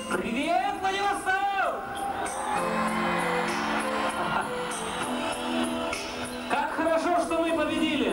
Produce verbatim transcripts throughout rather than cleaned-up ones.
Привет, Владивосток! Как хорошо, что мы победили!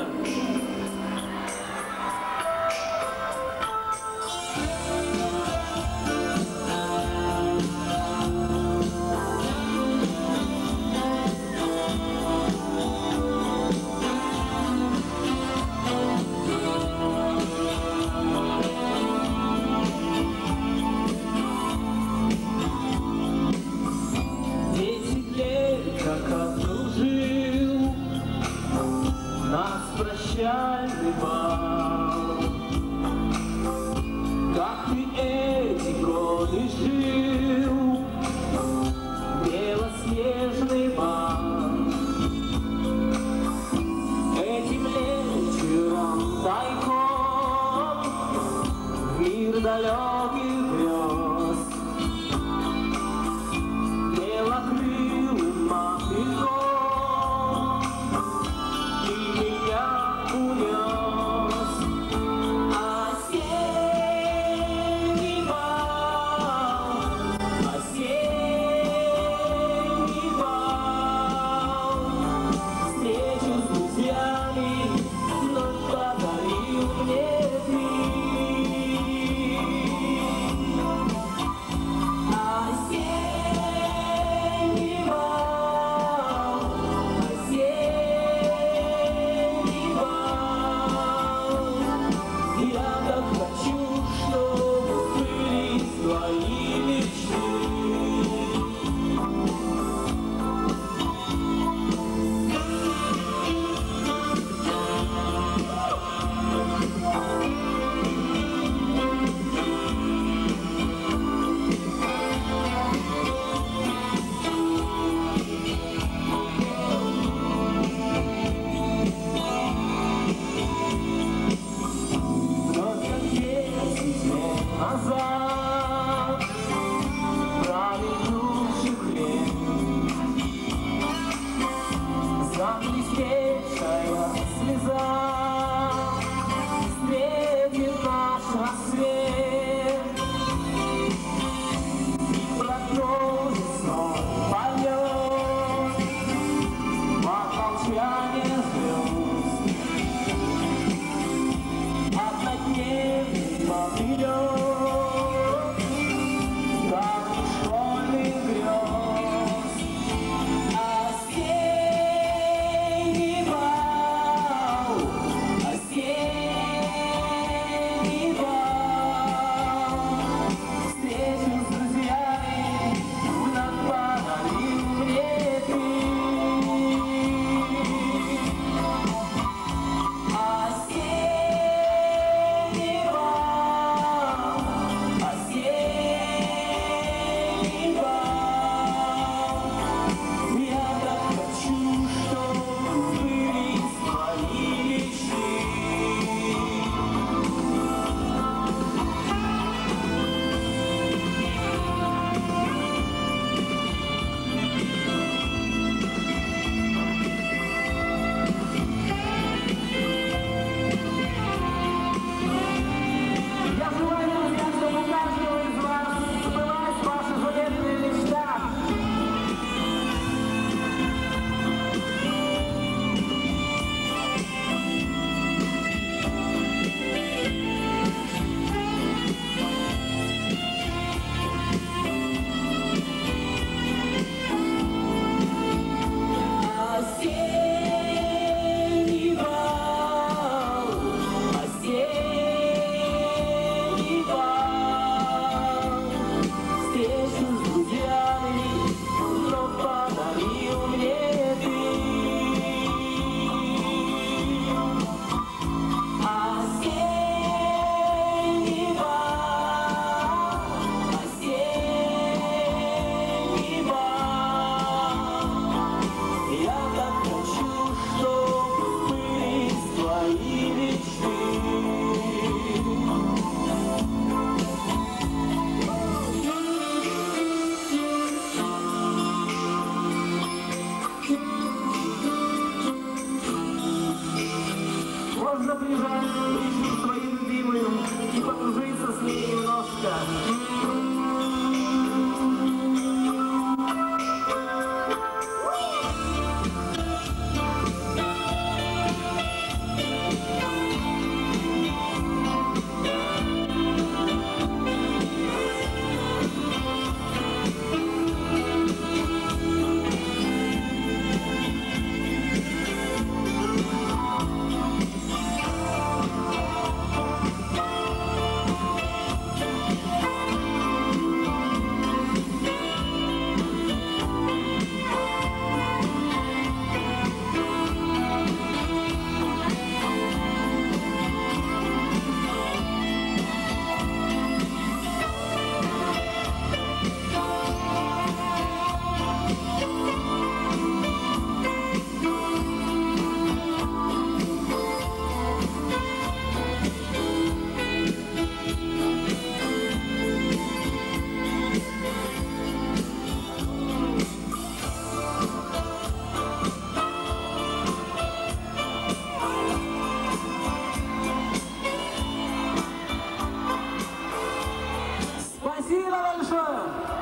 Спасибо большое!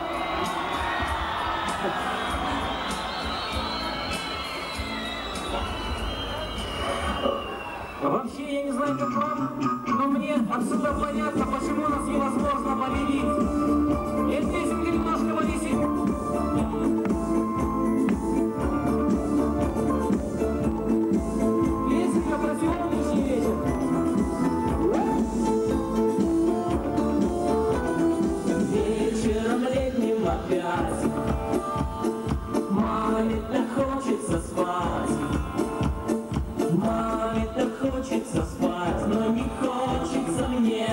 Вообще, я не знаю, как вам, но мне отсюда понятно, почему нас невозможно победить. Эта песенка немножко повисит. Песенка про сегодняшний вечер. Вечером летним опять маме так хочется спать. Маме так хочется спать, но не хочется мне.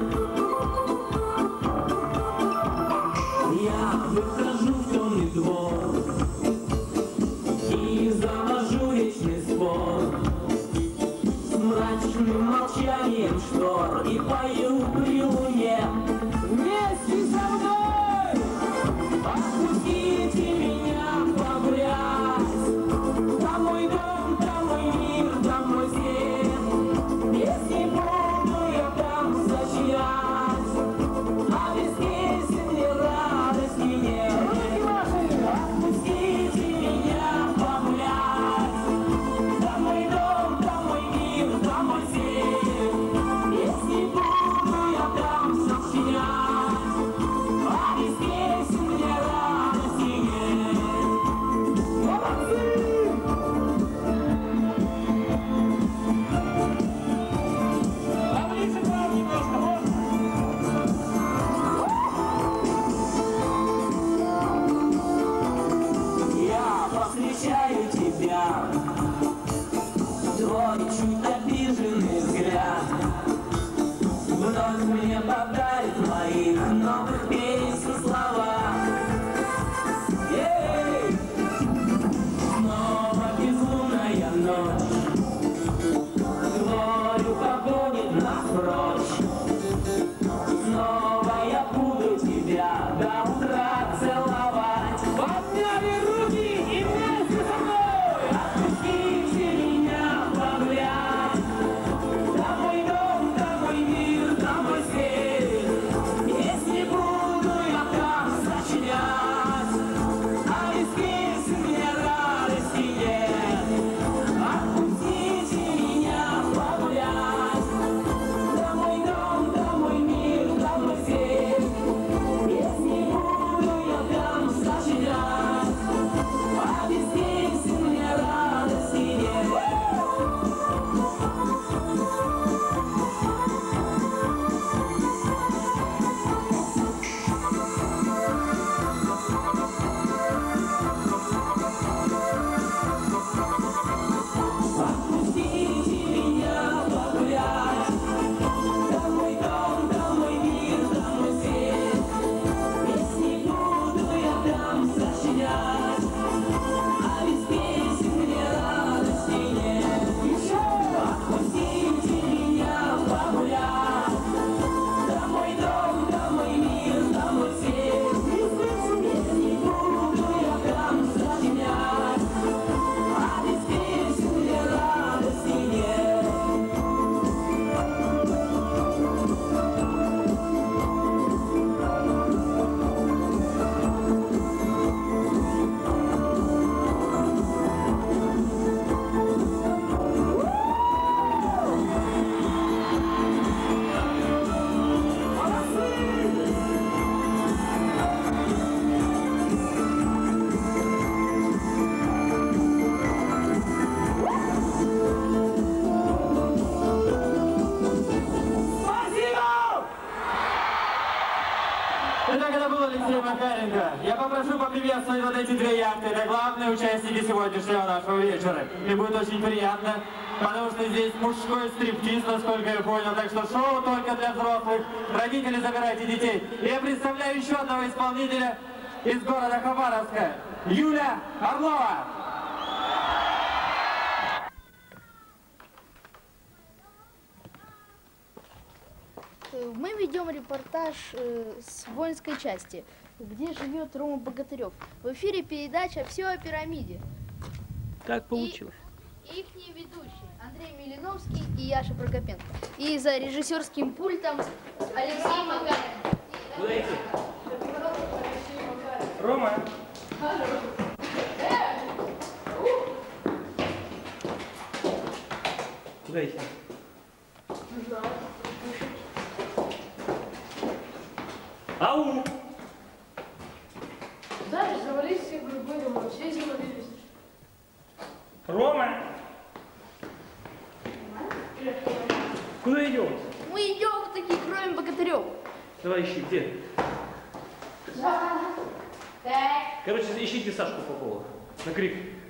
Я выхожу в темный двор и завожу вечный спор с мрачным молчанием штор и пою при луне. Вместе со мной отпустите меня погулять. Там мой дом, там мой мир, там мой свет. Если буду я там сочинять, а без песен мне радости нет. Отпустите меня погулять. Там мой дом, там мой мир, там мой свет. Если буду я там сочинять, а без песен мне радости нет. Молодцы! Поближе к вам немножко, можно? Я повстречаю тебя, твой чуть обиженный взгляд вновь мне подарит моих новых песен слова. Ей! Снова безлунная ночь, Глорию погонит нас прочь. Снова я буду тебя до утра целовать. Подняли руки и вместе со мной отпустите меня погулять. Там мой дом, там мой мир, там мой свет. Если буду я там сочинять, а без песен мне радости нет. Отпустите меня погулять. Там мой дом, там мой мир, там мой свет. Если буду я там сочинять, а без песен мне радости нет. Отпустите меня погулять. Там мой дом, там мой мир, там мой свет. Если буду я там сочинять, а без песен мне радости нет. Еще отпустите меня погулять. Там мой дом, там мой мир, там мой свет. Если буду я там сочинять, а без песен мне радости нет. Спасибо! Итак, это был Алексей Макаренко. Я попрошу поприветствовать вот эти две яхты. Это главные участники сегодняшнего нашего вечера. Мне будет очень приятно, потому что здесь мужской стриптиз, насколько я понял. Так что шоу только для взрослых. Родители, забирайте детей. И я представляю еще одного исполнителя из города Хабаровска. Юля Орлова. Мы ведем репортаж э, с воинской части, где живет Рома Богатырев. В эфире передача «Все о пирамиде». Как получилось? И их ведущие Андрей Милиновский и Яша Прокопенко. И за режиссерским пультом Алексей Макаренко. куда идти? Не знаю. Ау! Дальше завались все грибы, думаю, все завалились. Рома! Куда идем? Мы идем таки кроем богатырев. Давай ищи, где? Да. Так. Короче, ищите Сашку Попова. На крик.